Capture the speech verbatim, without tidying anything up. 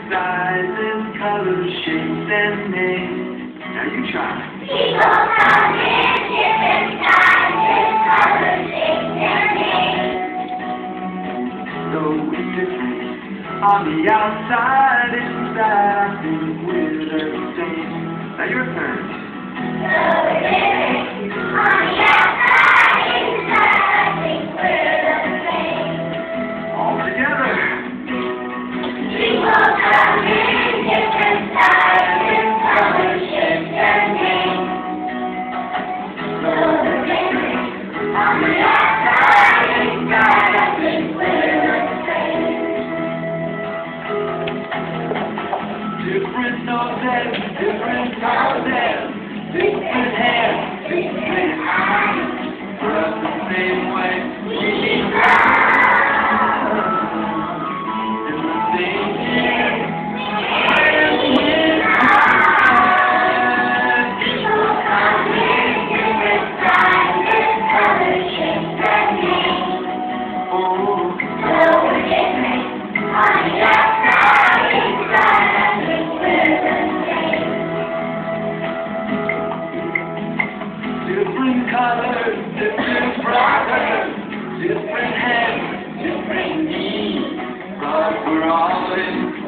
sizes, colors, shapes, and names. Now you try. People come in different sizes, colors, shapes, and names. So we different on the outside, inside, I think we're the same. Now your turn. So we're different on the outside, inside, I think we're the same. All together. People come in different sizes, colors, shapes, and names. So we're different on the outside, inside, I think we're the same. Different noses, different noses, different hair, different eyes, but the same way we rise. In the same year, and with us. People come in different sizes, colors, shapes, and names. Oh, So we're different on the outside, inside, I think we're the same. different colors, different brothers, different heads, different needs, but we're all in